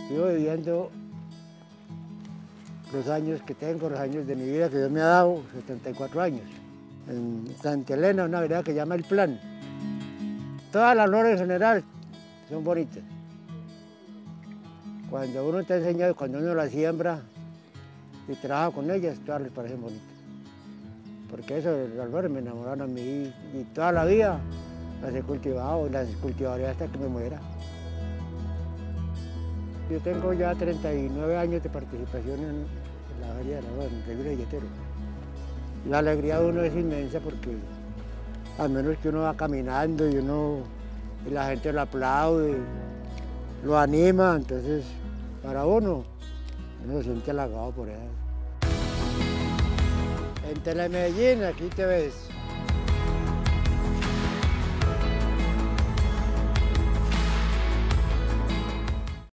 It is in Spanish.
Sigo viviendo los años que tengo, los años de mi vida que Dios me ha dado, 74 años. En Santa Elena, una vereda que se llama El Plan. Todas las flores en general son bonitas. Cuando uno está enseñado, cuando uno las siembra y trabaja con ellas, todas les parecen bonitas. Porque eso, las flores me enamoraron a mí y toda la vida las he cultivado, las cultivaré hasta que me muera. Yo tengo ya 39 años de participación en la Feria de la Flor, en el Regilo Billetero. La alegría de uno es inmensa porque al menos que uno va caminando y la gente lo aplaude, lo anima, entonces para uno se siente halagado por eso. En Telemedellín, aquí te ves.